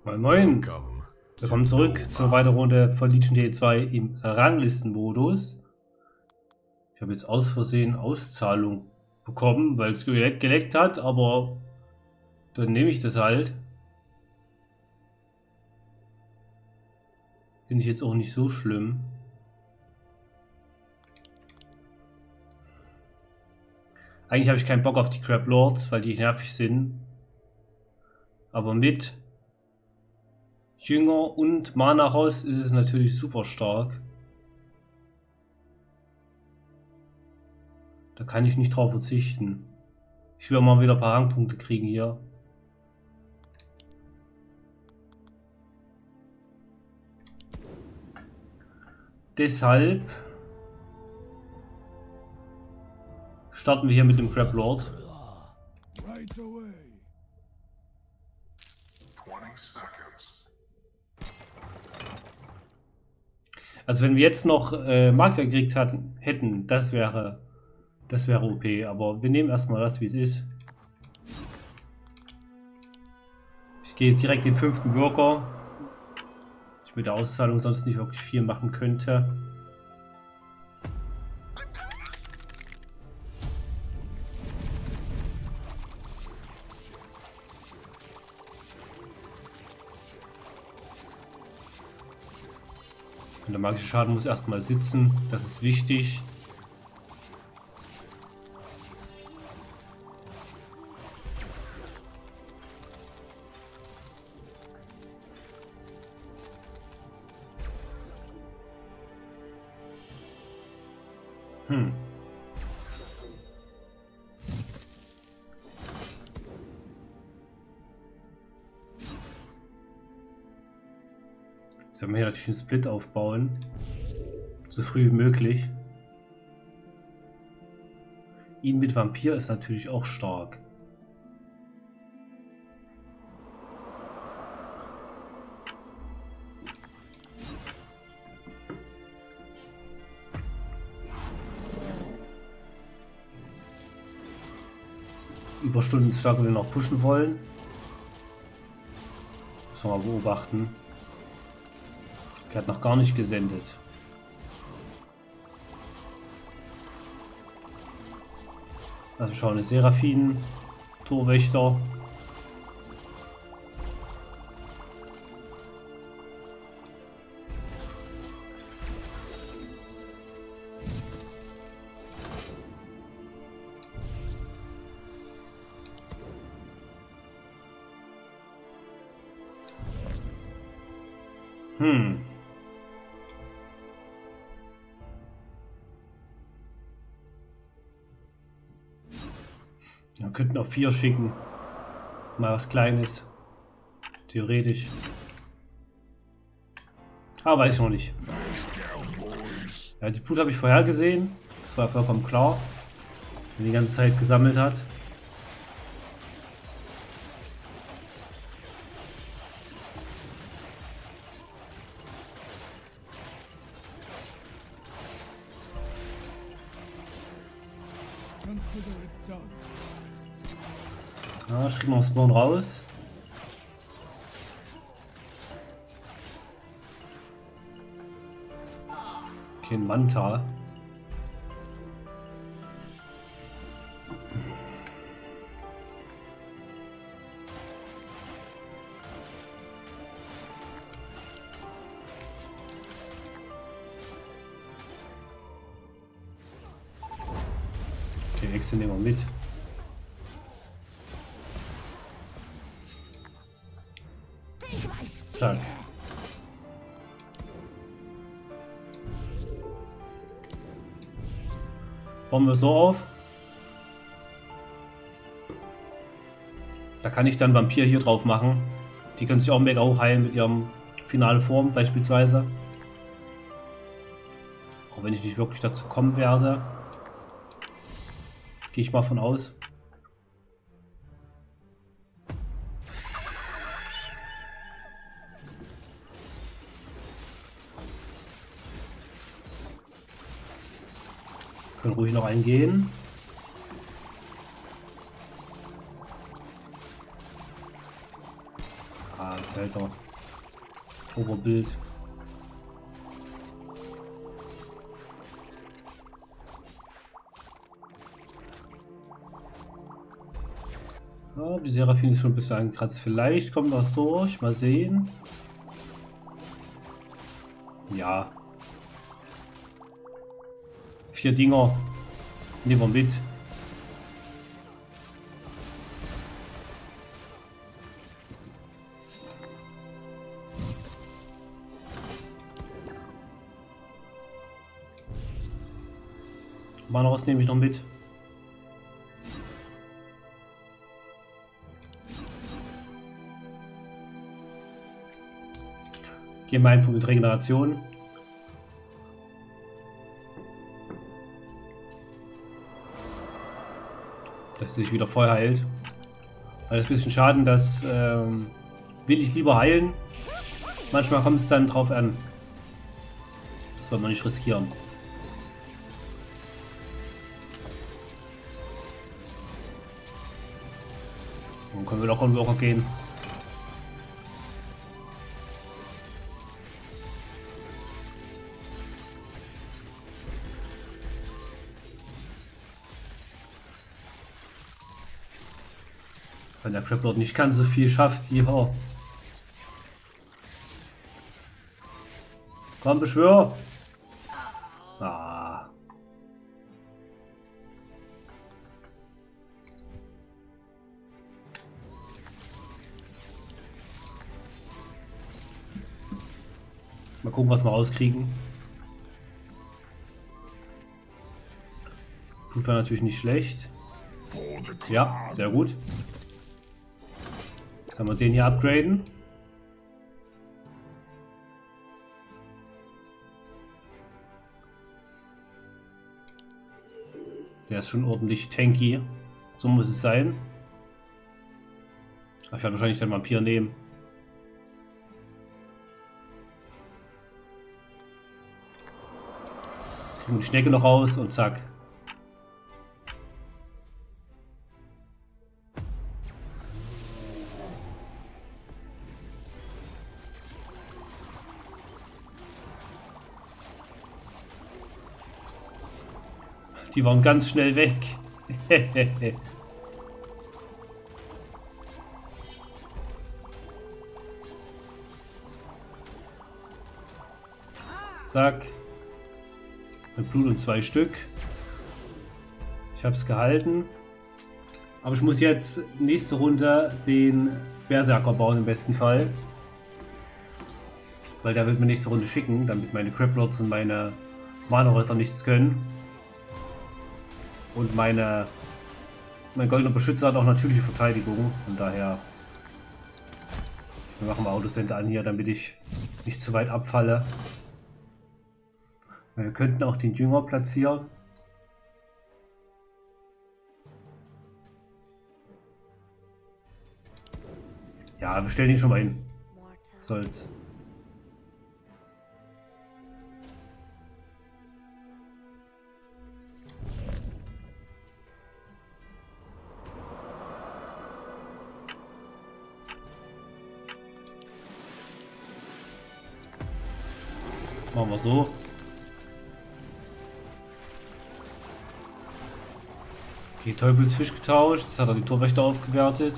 Moin Moin, willkommen zurück zur weiteren Runde von Legion DE2 im Ranglistenmodus. Ich habe jetzt aus Versehen Auszahlung bekommen, weil es geleckt hat, aber dann nehme ich das halt. Finde ich jetzt auch nicht so schlimm. Eigentlich habe ich keinen Bock auf die Crab Lords, weil die nervig sind. Aber mit Jünger und Mana-Ross ist es natürlich super stark. Da kann ich nicht drauf verzichten. Ich will mal wieder ein paar Rangpunkte kriegen hier. Deshalb starten wir hier mit dem Crab Lord. Also wenn wir jetzt noch Magier gekriegt hätten, das wäre OP, aber wir nehmen erstmal das, wie es ist. Ich gehe jetzt direkt den 5. Worker. Ich mit der Auszahlung sonst nicht wirklich viel machen könnte. Und der magische Schaden muss erstmal sitzen, das ist wichtig. Sollen wir hier natürlich einen Split aufbauen. So früh wie möglich. Ihn mit Vampir ist natürlich auch stark. Überstunden stark, wenn wir noch pushen wollen. Müssen wir mal beobachten. Er hat noch gar nicht gesendet. Also schauen, eine Seraphinen, Torwächter. Wir könnten auf 4 schicken. Mal was Kleines. Theoretisch. Aber weiß ich noch nicht. Ja, die Blut habe ich vorher gesehen. Das war vollkommen klar. Wenn die ganze Zeit gesammelt hat. Ja, ich krieg noch Spawn raus. Okay, ein Manta. Okay, Hexe nehmen wir mit. Zack. Bauen wir so auf. Da kann ich dann Vampir hier drauf machen. Die können sich auch mega hoch heilen mit ihrem finale Form beispielsweise. Auch wenn ich nicht wirklich dazu kommen werde. Gehe ich mal von aus. Können ruhig noch eingehen. Ah, ist halt weiter. Oberbild. Ja, die Seraphine ist schon ein bisschen angekratzt. Vielleicht kommt was durch. Mal sehen. Ja. 4 Dinger. Nehmen wir mit. Manaros nehme ich noch mit. Gehen wir einen Punkt mit Regeneration. Dass sie sich wieder voll heilt. Alles ein bisschen Schaden, das will ich lieber heilen. Manchmal kommt es dann drauf an. Das soll man nicht riskieren. Dann können wir doch irgendwo gehen. Weil der Crabblord nicht ganz so viel schafft hier. Komm, beschwör! Ah. Mal gucken, was wir rauskriegen. Tut war natürlich nicht schlecht. Ja, sehr gut. Jetzt haben wir den hier upgraden. Der ist schon ordentlich tanky. So muss es sein. Aber ich werde wahrscheinlich den Vampir nehmen. Kriegen die Schnecke noch raus und zack. Die waren ganz schnell weg. Zack. Mit Blut und 2 Stück. Ich habe es gehalten. Aber ich muss jetzt nächste Runde den Berserker bauen im besten Fall. Weil der wird mir nächste Runde schicken, damit meine Crablords und meine Mana-Rösser nichts können. Und mein goldener Beschützer hat auch natürliche Verteidigung. Von daher machen wir Autocenter an hier, damit ich nicht zu weit abfalle. Wir könnten auch den Jünger platzieren. Ja, wir stellen ihn schon mal hin. Was soll's. Machen wir so. Okay, Teufelsfisch getauscht. Jetzt hat er die Torwächter aufgewertet.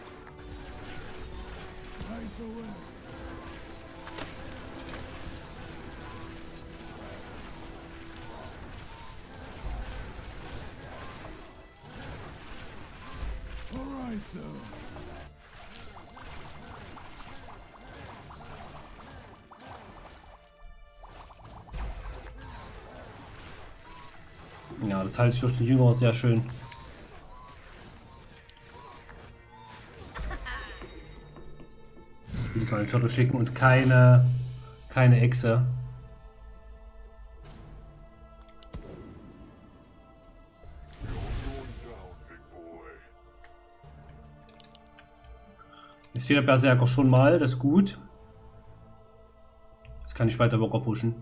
Ja, das halte ich durch den Jünger sehr schön. Diesmal eine Turtle schicken und keine Echse. Jetzt steht der Berserker schon mal, das ist gut. Das kann ich weiter locker pushen.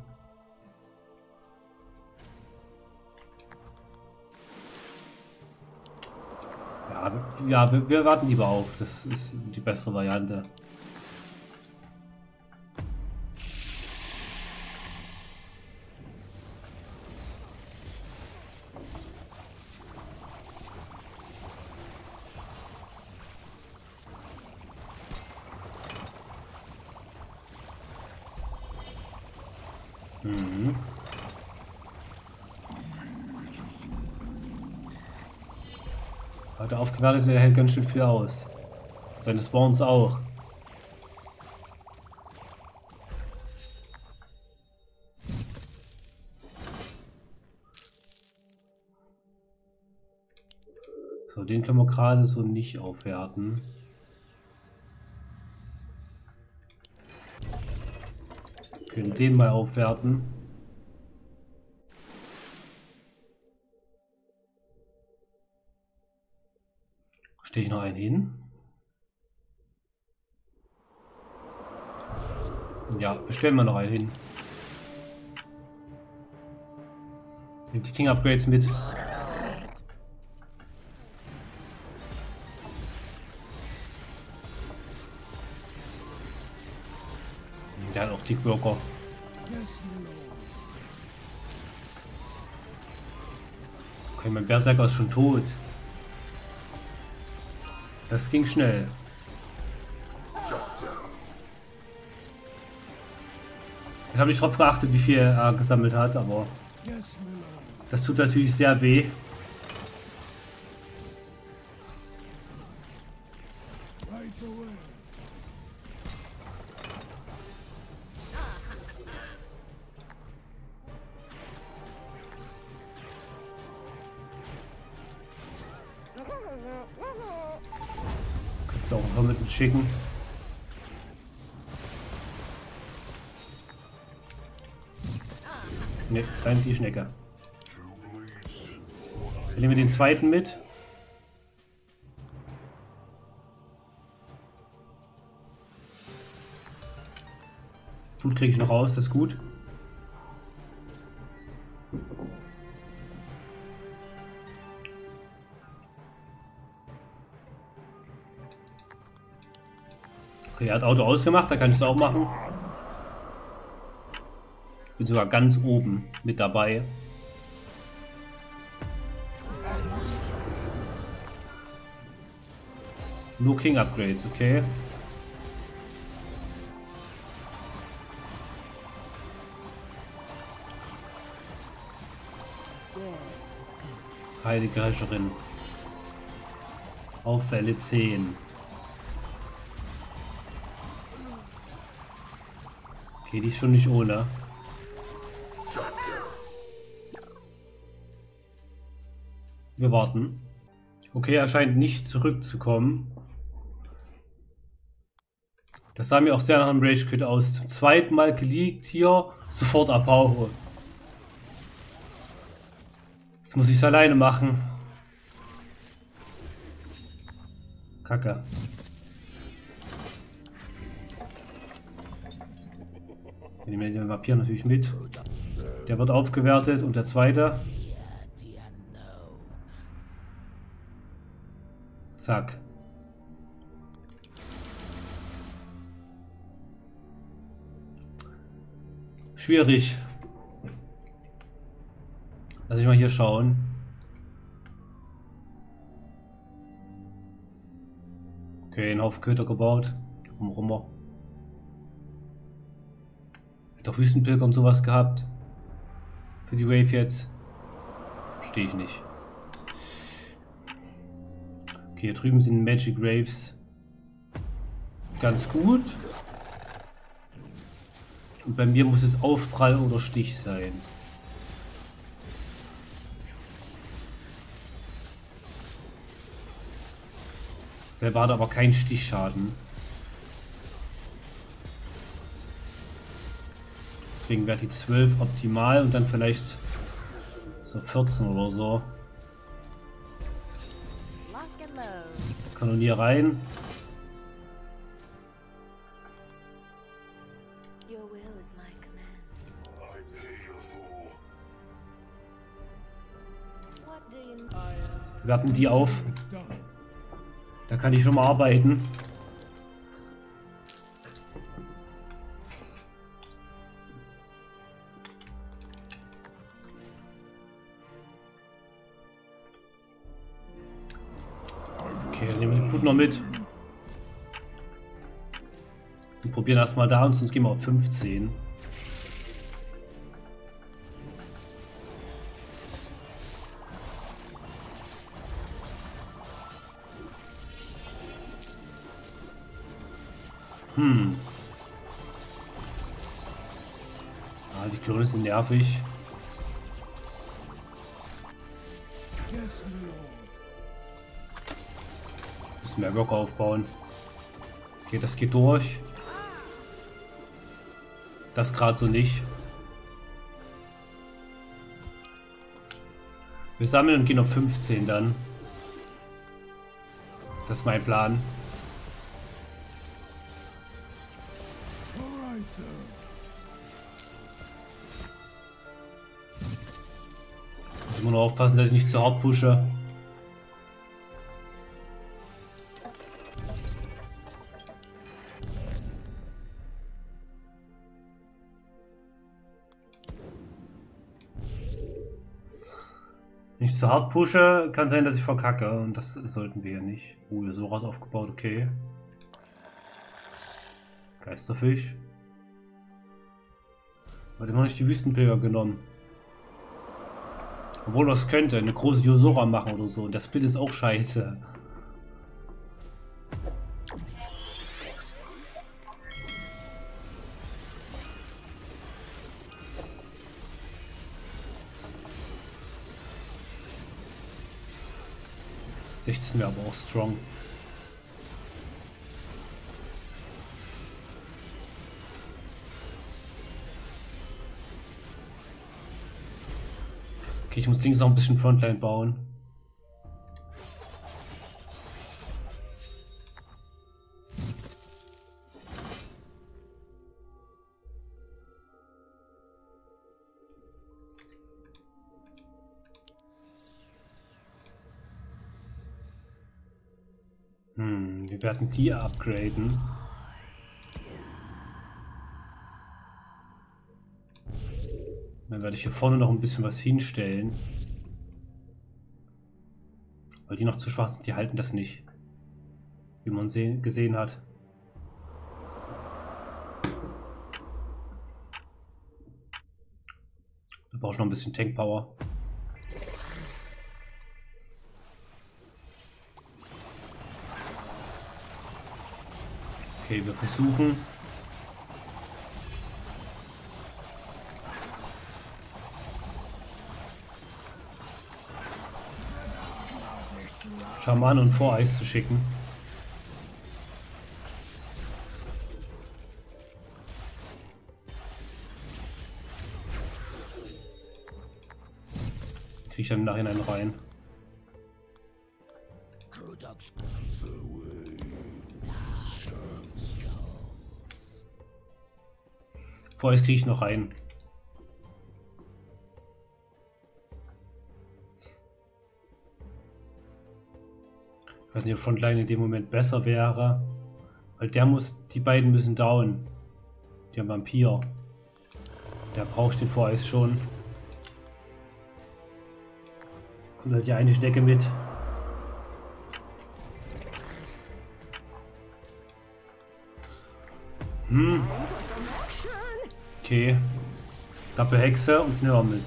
Ja, wir warten lieber auf. Das ist die bessere Variante. Mhm. Aber der Aufgewertete hält ganz schön viel aus. Seine Spawns auch. So, den können wir gerade so nicht aufwerten. Wir können den mal aufwerten. Stehe ich noch einen hin? Ja, bestellen wir noch einen hin. Nimmt die King Upgrades mit. Der hat auch die Worker. Okay, mein Berserker ist schon tot. Das ging schnell. Ich habe nicht darauf geachtet, wie viel er gesammelt hat, aber das tut natürlich sehr weh. Könnte auch noch mit schicken. Ne, rein die Schnecke. Dann nehmen wir den zweiten mit. Blut kriege ich noch raus, das ist gut. Okay, er hat Auto ausgemacht, da kann ich es auch machen. Bin sogar ganz oben mit dabei. Nur King Upgrades, okay. Heilige Herrscherin. Auf Welle 10. Okay, die ist schon nicht ohne. Wir warten. Okay, er scheint nicht zurückzukommen. Das sah mir auch sehr nach einem Rage Quit aus. Zum zweiten Mal geleakt hier, sofort abhauen. Jetzt muss ich es alleine machen. Kacke. Ich nehme den Vampir natürlich mit. Der wird aufgewertet und der zweite. Zack. Schwierig. Lass ich mal hier schauen. Okay, einen Haufen Köter gebaut. Rummer. Hätte auch Wüstenpilger und sowas gehabt. Für die Wave jetzt. Verstehe ich nicht. Okay, hier drüben sind Magic Waves ganz gut. Und bei mir muss es Aufprall oder Stich sein. Selber hat aber keinen Stichschaden. Deswegen wäre die 12 optimal und dann vielleicht so 14 oder so. Kanonier rein. Wir werten die auf. Da kann ich schon mal arbeiten. Okay, dann nehmen wir den Blut noch mit. Wir probieren erstmal da und sonst gehen wir auf 15. Ah, die Klone sind nervig. Müssen mehr Block aufbauen. Okay, das geht durch. Das gerade so nicht. Wir sammeln und gehen auf 15 dann. Das ist mein Plan. Muss immer nur aufpassen, dass ich nicht zu hart pushe. Nicht zu hart pushe, kann sein, dass ich verkacke und das sollten wir ja nicht. Hier so raus aufgebaut, okay. Geisterfisch. Aber den noch nicht die Wüstenpilger genommen. Obwohl das könnte, eine große Yosora machen oder so. Und der Split ist auch scheiße. Wäre aber auch strong. Okay, ich muss links noch ein bisschen Frontline bauen. Wir werden die upgraden. Dann werde ich hier vorne noch ein bisschen was hinstellen. Weil die noch zu schwach sind, die halten das nicht. Wie man gesehen hat. Da brauche ich noch ein bisschen Tank Power. Okay, wir versuchen. Schaman und Voreis zu schicken. Kriege ich dann im Nachhinein rein. Voreis kriege ich noch rein. Ich weiß nicht, ob Frontline in dem Moment besser wäre. Weil die beiden müssen down. Die haben Vampir. Der braucht den Voreis schon. Kommt halt die eine Schnecke mit. Okay. Doppelhexe und eine mit.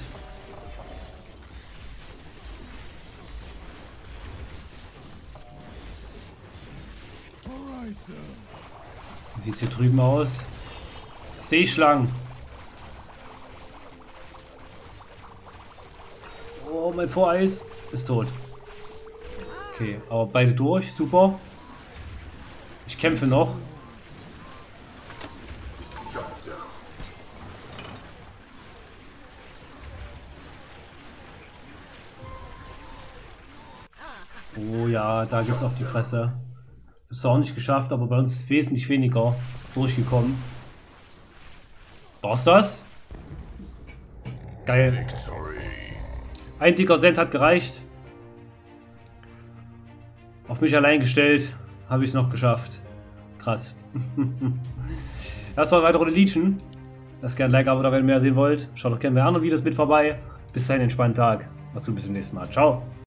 Wie sieht es hier drüben aus? Seeschlangen. Oh, mein Voreis ist tot. Okay, aber beide durch. Super. Ich kämpfe noch. Oh ja, da gibt es auf die Fresse. Das ist auch nicht geschafft, aber bei uns ist wesentlich weniger durchgekommen. War's das? Geil. Ein dicker Cent hat gereicht. Auf mich allein gestellt, habe ich es noch geschafft. Krass. Das war eine weitere Legion. Lasst gerne ein Like, aber da, wenn ihr mehr sehen wollt. Schaut doch gerne bei anderen Videos mit vorbei. Bis dahin, entspannten Tag. Mach's gut, bis zum nächsten Mal. Ciao.